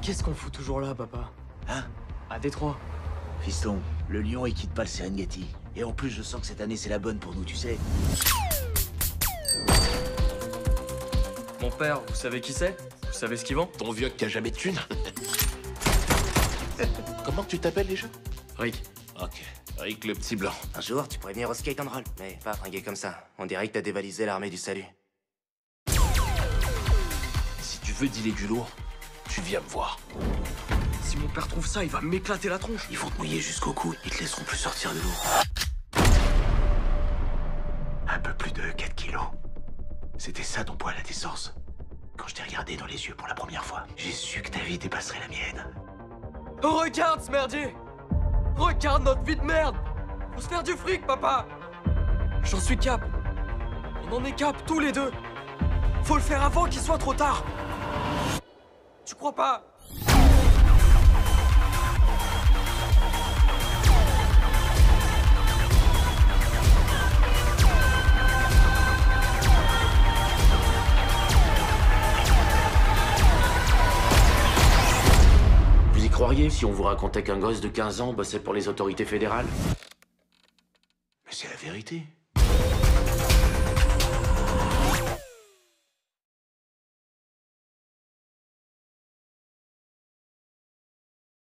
Qu'est-ce qu'on fout toujours là, papa? Hein? À Détroit. Fiston, le lion, il quitte pas le Serengeti. Et en plus, je sens que cette année, c'est la bonne pour nous, tu sais. Mon père, vous savez qui c'est? Vous savez ce qu'il vend? Ton vieux qui a jamais de thunes. Comment tu t'appelles déjà? Rick. Ok, Rick le petit blanc. Un jour, tu pourrais venir au skate and roll, mais pas fringué comme ça. On dirait que t'as dévalisé l'armée du salut. Si tu veux dealer du lourd, tu viens me voir. Si mon père trouve ça, il va m'éclater la tronche. Ils vont te mouiller jusqu'au cou, ils te laisseront plus sortir de l'eau. Un peu plus de 4 kilos. C'était ça ton poids à la naissance. Quand je t'ai regardé dans les yeux pour la première fois, j'ai su que ta vie dépasserait la mienne. Oh, regarde ce merdier! Regarde notre vie de merde! Faut se faire du fric, papa! J'en suis cap. On en est cap tous les deux. Faut le faire avant qu'il soit trop tard. Tu crois pas? Vous y croiriez si on vous racontait qu'un gosse de 15 ans bossait pour les autorités fédérales? Mais c'est la vérité.